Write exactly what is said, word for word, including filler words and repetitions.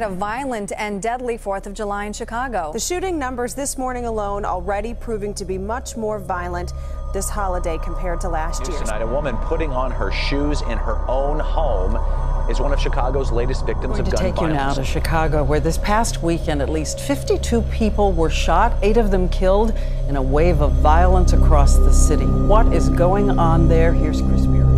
a violent and deadly fourth of July in Chicago. The shooting numbers this morning alone already proving to be much more violent this holiday compared to last year. Tonight, a woman putting on her shoes in her own home is one of Chicago's latest victims of gun violence. We're going to take you now to Chicago, where this past weekend at least fifty-two people were shot, eight of them killed in a wave of violence across the city. What is going on there? Here's Chris Beard.